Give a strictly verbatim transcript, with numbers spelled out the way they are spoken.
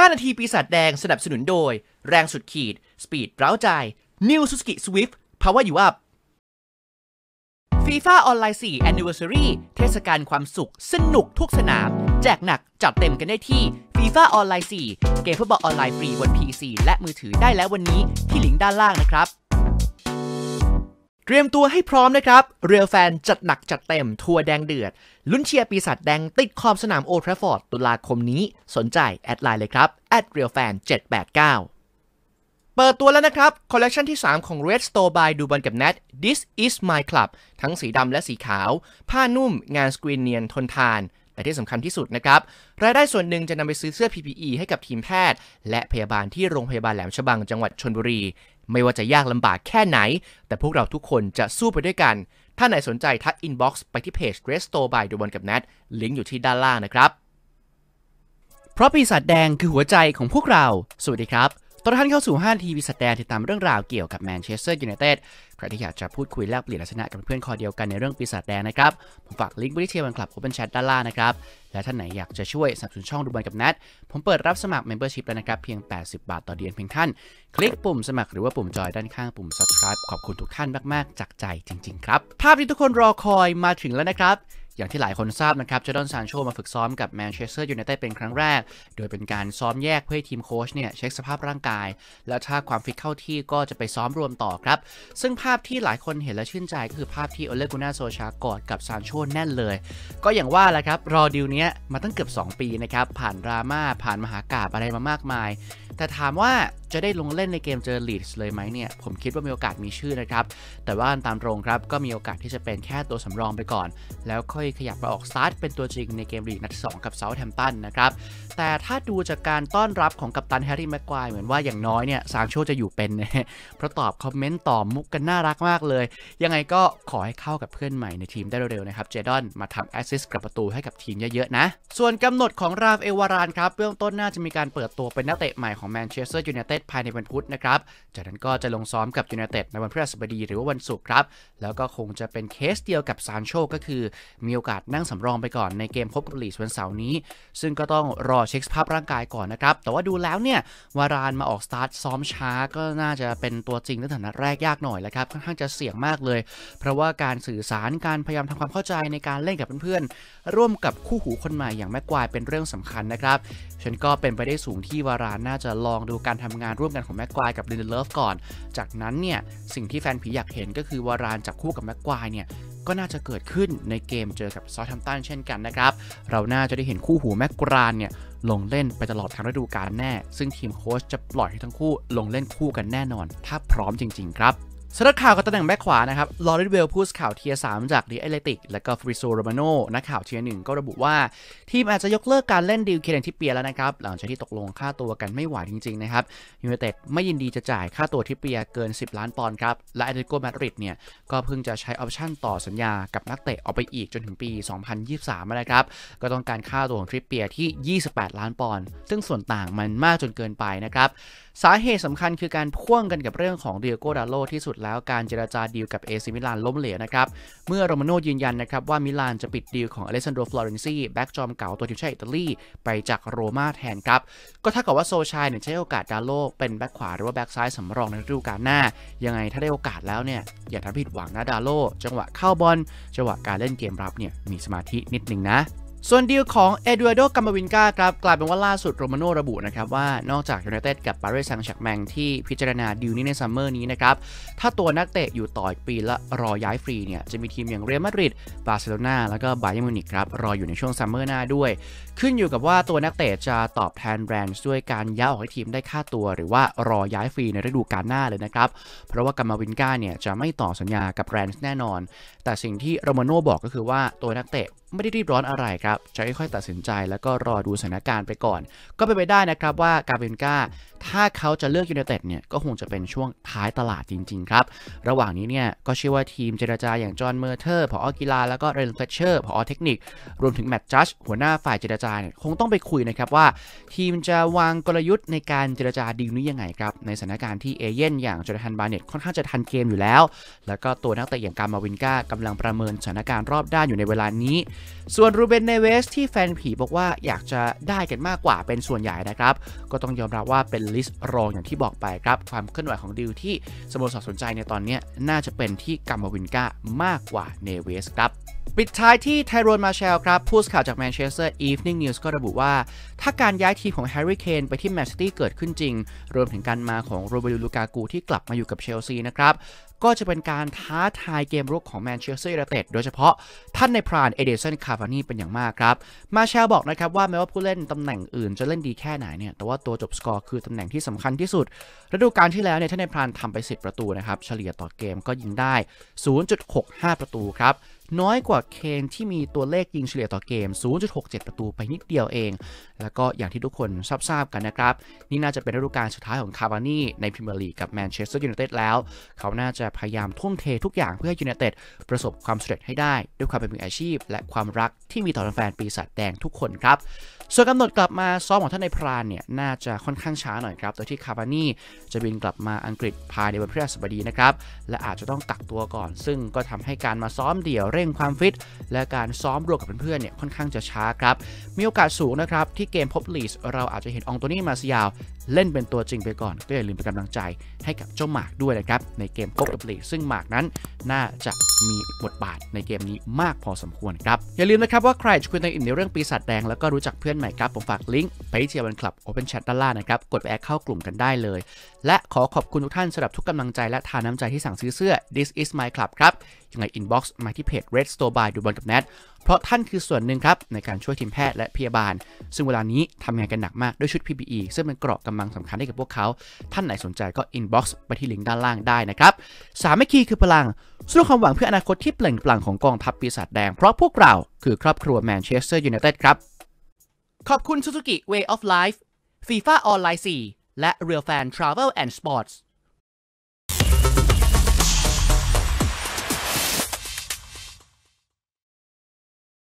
า นาทีปีศาจแดงสนับสนุนโดยแรงสุดขีดสปีดเร้าใจ New Suzuki Swift Power You Up FIFA ออนไลน์ โฟร์ Anniversary เทศกาลความสุขสนุกทุกสนามแจกหนักจัดเต็มกันได้ที่ FIFA ออนไลน์ โฟร์ เกมฟุตบอลออนไลน์ฟรีบน พี ซี และมือถือได้แล้ววันนี้ที่ลิงก์ด้านล่างนะครับเตรียมตัวให้พร้อมนะครับเรียลแฟนจัดหนักจัดเต็มทัวร์แดงเดือดลุ้นเชียร์ปีศาจแดงติดขอบสนามโอลด์แทราฟฟอร์ดตุลาคมนี้สนใจแอดไลน์เลยครับ แอท เรียลแฟน เจ็ดแปดเก้า เปิดตัวแล้วนะครับคอลเลคชันที่สามของ Red Store by ดูบอลกับ Nat This is my club ทั้งสีดำและสีขาวผ้านุ่มงานสกรีนเนียนทนทานแต่ที่สำคัญที่สุดนะครับรายได้ส่วนหนึ่งจะนำไปซื้อเสื้อ พี พี อี ให้กับทีมแพทย์และพยาบาลที่โรงพยาบาลแหลมฉบังจังหวัดชลบุรีไม่ว่าจะยากลำบากแค่ไหนแต่พวกเราทุกคนจะสู้ไปด้วยกันถ้าไหนสนใจทักอินบ็อกซ์ไปที่เพจ Red Store by ดูบอลกับ Nat ลิงก์อยู่ที่ด้านล่างนะครับเพราะปีศาจแดงคือหัวใจของพวกเราสวัสดีครับต้อนรับท่านเข้าสู่ห้านาทีปีศาจแดงติดตามเรื่องราวเกี่ยวกับแมนเชสเตอร์ยูไนเต็ดใครที่อยากจะพูดคุยแลกเปลี่ยนลักษณะกับเพื่อนคอเดียวกันในเรื่องปีศาจแดงนะครับผมฝากลิงก์ไว้ที่เทียร์วันคลับโอเพ่นแชทด้านล่างนะครับและท่านไหนอยากจะช่วยสนับสนุนช่องดูบอลกับ Nat ผมเปิดรับสมัคร Membership แล้วนะครับเพียงแปดสิบบาทต่อเดือนเพียงท่านคลิกปุ่มสมัครหรือว่าปุ่มจอยด้านข้างปุ่ม Subscribe ขอบคุณทุกท่านมากๆจากใจจริงๆครับภาพที่ทุกคนรอคอยมาถึงแล้วนะครับอย่างที่หลายคนทราบนะครับเจดอนซานโชมาฝึกซ้อมกับแมนเชสเตอร์ยูไนเต็ดเป็นครั้งแรกโดยเป็นการซ้อมแยกเพื่อให้ทีมโค้ชเนี่ยเช็คสภาพร่างกายแล้วถ้าความฟิตเข้าที่ก็จะไปซ้อมรวมต่อครับซึ่งภาพที่หลายคนเห็นและชื่นใจก็คือภาพที่โอเลกุน่าโซชากอดกับซานโชแน่นเลยก็อย่างว่าแหละครับรอดีลนี้มาตั้งเกือบสองปีนะครับผ่านดราม่าผ่านมหากาพย์อะไรมามากมายแต่ถามว่าจะได้ลงเล่นในเกมเจอลีดส์เลยไหมเนี่ยผมคิดว่ามีโอกาสมีชื่อนะครับแต่ว่าตามตรงครับก็มีโอกาสที่จะเป็นแค่ตัวสำรองไปก่อนแล้วค่อยขยับมาออกสตาร์ทเป็นตัวจริงในเกมลีกนัดที่สองกับเซาท์แฮมป์ตันนะครับแต่ถ้าดูจากการต้อนรับของกัปตันแฮร์รี่แม็กควายเหมือนว่าอย่างน้อยเนี่ยซานโชจะอยู่เป็นนะเพราะตอบคอมเมนต์ตอบมุกกันน่ารักมากเลยยังไงก็ขอให้เข้ากับเพื่อนใหม่ในทีมได้เร็วๆนะครับเจดอนมาทำแอสซิสต์กับประตูให้กับทีมเยอะๆนะส่วนกำหนดของราฟเอลวารานครับเบื้องต้นน่าจะมีการเปิดตัวเป็นนักเตะใหม่ของแมนเชสเตอร์ยูไนเต็ดภายในวันพุธนะครับจากนั้นก็จะลงซ้อมกับยูไนเต็ดในวันพฤหัสบดีหรือว่าวันศุกร์ครับแล้วก็คงจะเป็นเคสเดียวกับซานโชก็คือมีโอกาสนั่งสำรองไปก่อนในเกมพบกับลีดส์วันเสาร์นี้ซึ่งก็ต้องรอเช็คสภาพร่างกายก่อนนะครับแต่ว่าดูแล้วเนี่ยวารานมาออกสตาร์ทซ้อมช้าก็น่าจะเป็นตัวจริงตั้งแต่นัดแรกยากหน่อยแล้วครับค่อนข้างจะเสี่ยงมากเลยเพราะว่าการสื่อสารการพยายามทำความเข้าใจในการเล่นกับเพื่อนๆร่วมกับคู่หูคนใหม่อย่างแม็กควายเป็นเรื่องสำคัญนะครับฉันก็เป็นไปได้สูงที่วารานน่าจะลองดูการทำงานร่วมกันของแม็กควายกับลินเดเลฟก่อนจากนั้นเนี่ยสิ่งที่แฟนผีอยากเห็นก็คือวารานจับคู่กับแม็กควายเนี่ยก็น่าจะเกิดขึ้นในเกมเจอกับเซาท์แฮมป์ตันเช่นกันนะครับเราน่าจะได้เห็นคู่หูแม็กควายเนี่ยลงเล่นไปตลอดทั้งฤดูกาลแน่ซึ่งทีมโค้ชจะปล่อยให้ทั้งคู่ลงเล่นคู่กันแน่นอนถ้าพร้อมจริงๆครับสำหรับข่าวกับตำแหน่งแบ็คขวานะครับลอเรนเวลพูดข่าวเทียร์สามจากดิแอตเลติกและก็ฟริโซโรมาโนนักข่าวเทียร์หนึ่งก็ระบุว่าทีมอาจจะยกเลิกการเล่นดีลเคียนทิปเปียแล้วนะครับหลังจากที่ตกลงค่าตัวกันไม่ไหวจริงๆนะครับยูไนเต็ดไม่ยินดีจะจ่ายค่าตัวทิปเปียเกินสิบล้านปอนด์ครับและแอตเลติโกมาดริดเนี่ยก็เพิ่งจะใช้ออปชั่นต่อสัญญากับนักเตะออกไปอีกจนถึงปีสองพันยี่สิบสามนะครับก็ต้องการค่าตัวของทิปเปียที่ยี่สิบแปดล้านปอนด์ซึ่งส่วนต่างมันมากจนเกินไปนะครับสาเหตุสำคัญคือการพ่วงกันกับเรื่องของเดียโกดาโลที่สุดแล้วการเจรจาดีลกับเอซิมิลานล้มเหลวนะครับเมื่อโรมาโน่ยืนยันนะครับว่ามิลานจะปิดดีลของอเลซันโดฟลอเรนซีแบ็กจอมเก่าตัวทีมชาติอิตาลีไปจากโรม่าแทนครับก็เท่ากับว่าโซชายเนี่ยใช้โอกาสดาโลเป็นแบ็กขวาหรือว่าแบ็กซ้ายสำรองในฤดูกาลหน้ายังไงถ้าได้โอกาสแล้วเนี่ยอย่าทำผิดหวังนะดาโลจังหวะเข้าบอลจังหวะการเล่นเกมรับเนี่ยมีสมาธินิดนึงนะส่วนดีลของเอดูอาร์โด กัมมาวินกาครับกลายเป็นว่าล่าสุดโรมาโน่ระบุนะครับว่านอกจากยูไนเต็ดกับปารีสแซงต์แชร์กแมงที่พิจารณาดีลนี้ในซัมเมอร์นี้นะครับถ้าตัวนักเตะอยู่ต่ออีกปีละรอย้ายฟรีเนี่ยจะมีทีมอย่างเรอัลมาดริดบาร์เซโลนาแล้วก็บาเยิร์นมิวนิกครับรออยู่ในช่วงซัมเมอร์หน้าด้วยขึ้นอยู่กับว่าตัวนักเตะจะตอบแทนแบรนด์ด้วยการย้ายออกให้ทีมได้ค่าตัวหรือว่ารอย้ายฟรีในฤดูกาลหน้าเลยนะครับเพราะว่ากัมมาวินกาเนี่ยจะไม่ต่อสัญญากับแบรนด์แน่นอนแต่สิ่งที่โรมาโน่บอกก็คือว่าตัวนักเตะไม่ได้รีบร้อนอะไรครับจะค่อยๆตัดสินใจแล้วก็รอดูสถานการณ์ไปก่อนก็เป็นไปได้นะครับว่ากาเบนกาถ้าเขาจะเลือกยูไนเต็ดเนี่ยก็คงจะเป็นช่วงท้ายตลาดจริงๆครับระหว่างนี้เนี่ยก็เชื่อว่าทีมเจรจาอย่างจอห์นเมอร์เทอร์ผอ.กีฬาแล้วก็เรนเฟชเชอร์ผอ.เทคนิครวมถึงแมตต์จัดหัวหน้าฝ่ายเจรจาเนี่ยคงต้องไปคุยนะครับว่าทีมจะวางกลยุทธ์ในการเจรจาดีลนี้ยังไงครับในสถานการณ์ที่เอเย่นอย่างโจนาธานบาร์เน็ตค่อนข้างจะทันเกมอยู่แล้วแล้วก็ตัวนักเตะอย่างกามาวินกากำลังประเมินสถานการณ์รอบด้านอยู่ในเวลานี้ส่วนรูเบน เนเวสที่แฟนผีบอกว่าอยากจะได้กันมากกว่าเป็นส่วนใหญ่นะครับก็ต้องยอมรับว่าเป็นลิสต์รองอย่างที่บอกไปครับความเคลื่อนไหวของดิวที่สโมสรสนใจในตอนนี้น่าจะเป็นที่กัมมาวินกามากกว่าเนเวสครับปิดท้ายที่ไทโรน มาเชลครับผู้สื่อข่าวจากแมนเชสเตอร์ อีฟนิ่ง นิวส์ ก็ระบุว่าถ้าการย้ายทีมของแฮร์รี่ เคนไปที่แมนซิตี้เกิดขึ้นจริงรวมถึงการมาของโรเบโล ลูกากูที่กลับมาอยู่กับเชลซีนะครับก็จะเป็นการท้าทายเกมรุกของแมนเชสเตอร์ยูไนเต็ดโดยเฉพาะท่านในพรานเอเดสัน คาร์วานีเป็นอย่างมากครับมาเชลบอกนะครับว่าแม้ว่าผู้เล่นตำแหน่งอื่นจะเล่นดีแค่ไหนเนี่ยแต่ว่าตัวจบสกอร์คือตำแหน่งที่สำคัญที่สุดฤดูกาลที่แล้วเนี่ยท่านในพรานทำไปสิบประตูนะครับเฉลี่ยต่อเกมก็ยิงได้ ศูนย์จุดหกห้า ประตูครับน้อยกว่าเคนที่มีตัวเลขยิงเฉลี่ยต่อเกม ศูนย์จุดหกเจ็ด ประตูไปนิดเดียวเองแล้วก็อย่างที่ทุกคนทราบๆกันนะครับนี่น่าจะเป็นฤดูกาลสุดท้ายของคาร์วานีในพรีเมียร์ลีกกับแมนเชสเตอร์ยูไนเต็ดแล้วเขาน่าจะพยายามทุ่มเททุกอย่างเพื่อให้ยูไนเต็ดประสบความสำเร็จให้ได้ด้วยความเป็นมืออาชีพและความรักที่มีต่อแฟนปีศาจแดงทุกคนครับส่วนกำหนดกลับมาซ้อมของท่านในพรานเนี่ยน่าจะค่อนข้างช้าหน่อยครับโดยที่คาร์วานีจะบินกลับมาอังกฤษภายในวันพฤหัสบดีนะครับและอาจจะต้องกักตัวก่อนซึ่งก็ทำให้การมาซ้อมเดี่ยวเร่งความฟิตและการซ้อมรวมกับเพื่อนๆเนี่ยค่อนข้างจะช้าครับมีโอกาสสูงนะครับที่เกมพบลีสเราอาจจะเห็นองโตนี่ มาซิยาลเล่นเป็นตัวจริงไปก่อนก็อย่าลืมเป็นกำลังใจให้กับเจ้าหมากด้วยนะครับในเกมพบกับลีสซึ่งหมากนั้นน่าจะมีบทบาทในเกมนี้มากพอสมควรครับอย่าลืมนะครับว่าใครจะคุยในเรื่องปีศาจแดงแล้วก็รู้จักเพื่อนใหม่ครับผมฝากลิงก์ไปที่เทียร์วันคลับ Open Chat ด้านล่างนะครับกดไปแอดเข้ากลุ่มกันได้เลยและขอขอบคุณทุกท่านสำหรับทุกกำลังใจและทานน้ำใจที่สั่งซื้อเสื้อ This is my club ครับยังไง inbox มาที่เพจ Red Store by ดูบอลกับแนทเพราะท่านคือส่วนหนึ่งครับในการช่วยทีมแพทย์และพยาบาลซึ่งเวลานี้ทำงานกันหนักมากด้วยชุด พี พี อี ซึ่งเป็นเกราะกำบังสำคัญให้กับพวกเขาท่านไหนสนใจก็ inbox ไปที่ลิงก์ด้านล่างได้นะครับสามัคคีคือพลังสู้ความหวังเพื่ออนาคตที่เปล่งปลั่งของกองทัพปีศาจแดงเพราะพวกเราคือครอบครัวแมนเชสเตอร์ยูไนเต็ดครับขอบคุณ Suzuki Way of Life ฟีฟ่า ออนไลน์ โฟร์ และ Real Fan Travel and Sports